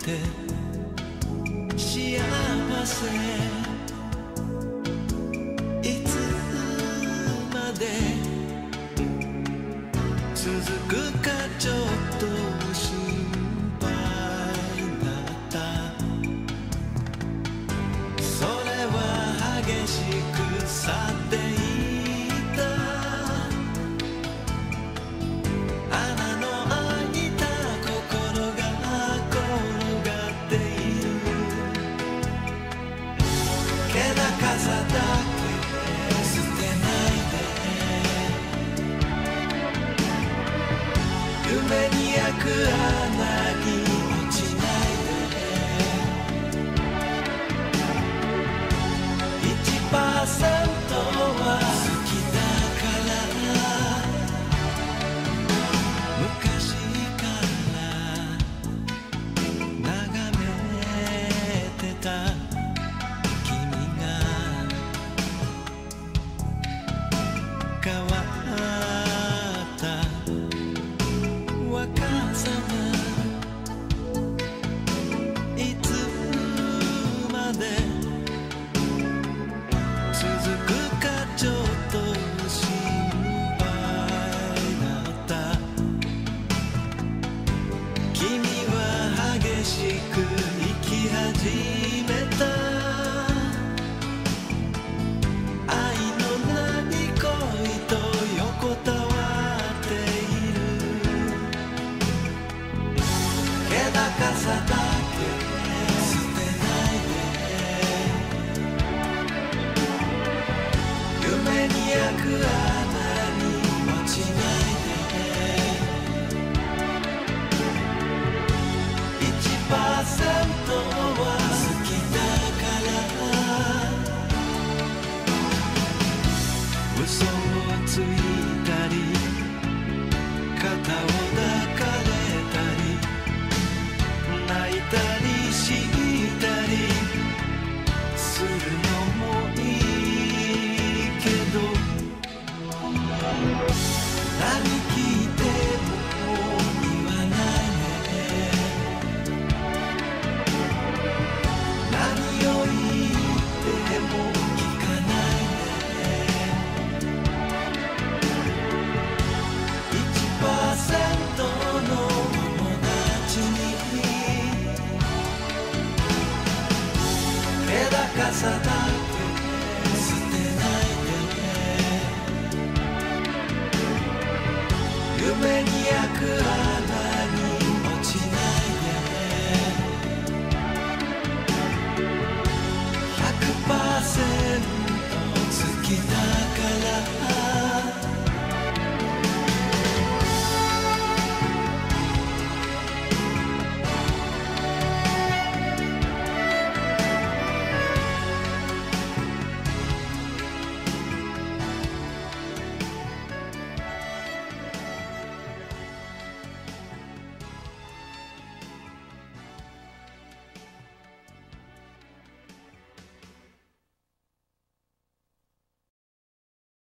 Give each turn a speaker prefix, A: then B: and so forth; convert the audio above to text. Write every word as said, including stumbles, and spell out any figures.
A: て幸せいつまで続くかちょっと心配だったそれは激しく去っていった穴の開いた心が転がっている気高さだけ捨てないで夢に焼く穴に落ちないで いちパーセント は好きだから昔から眺めてた君が変わった若さがいつまで続くかちょっと心配だった君は激しく生き始めた愛のない恋と横たわっている気高さだけ捨てないで夢に焼く穴に落ちないで いちパーセント は好きだから嘘をついたり肩を抱かれたり泣いたり